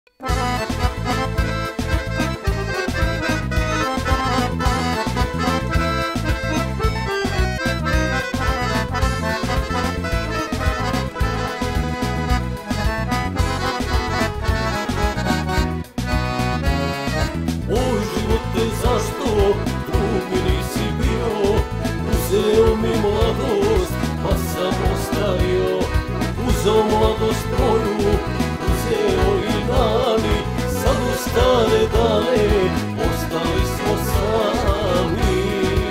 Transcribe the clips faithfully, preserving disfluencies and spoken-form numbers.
Moj živote, zašto drug mi nisi bio? Uzeo mi mladost, pa sam ostario. Uzeo mladost moju, uzeo i dani. Sad u stare dane ostali smo sami.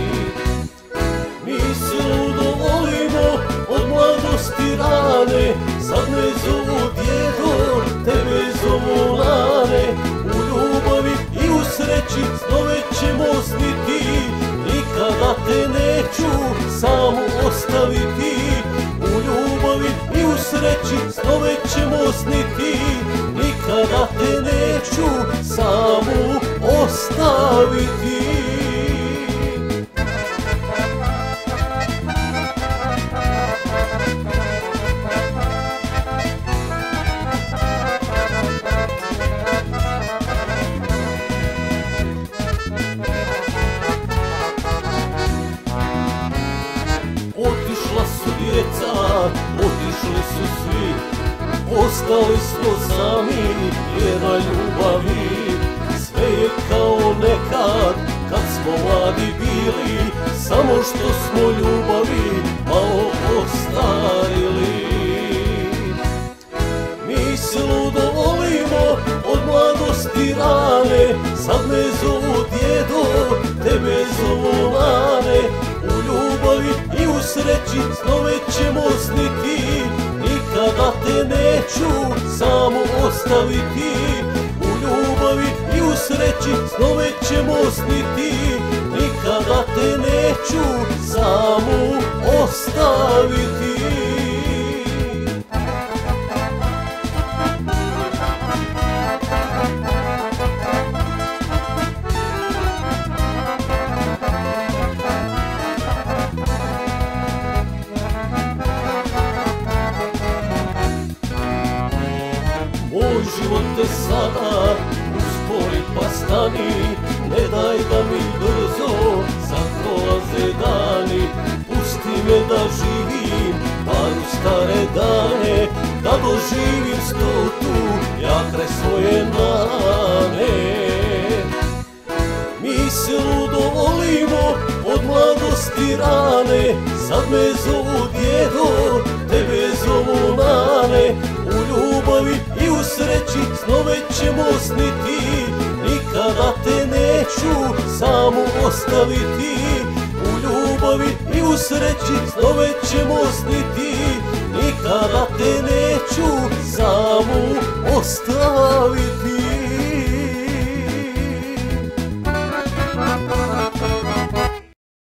Mi se ludo volimo od mladosti rane. Sad me zovu djedo, tebe zovu Lane. U ljubavi i u sreći snove ćemo sniti. Nikada te neću samo ostaviti. U ljubavi i u sreći snove ćemo sniti. Nikada te neću samo ostaviti. Otišla su djeca, otišli su svi. Ostali smo sami, jedna ljubavi. Sve je kao nekad, kad smo mladi bili. Samo što smo ljubavi malo ostarili. Mi se ludo volimo od mladosti rane. Sad me zovu djedo, tebe zovu Lane. U ljubavi i u sreći snove ćemo sniti. Nikada te neću samo ostaviti. U ljubavi i u sreći snove ćemo sniti. Nikada te neću samo ostaviti. Moj živote sada uspori pa stani. Ne daj da mi brzo zaprolaze dani. Pusti me da živim bar u stare dane. Da doživim stotu ja kraj svoje nane. Mi se ludo volimo od mladosti rane. Sad me zovu djedo, tebe zovu Lane. U ljubavi i u sreći snove ćemo sniti. Nikada te neću samo ostaviti. U ljubavi i u sreći snove ćemo sniti.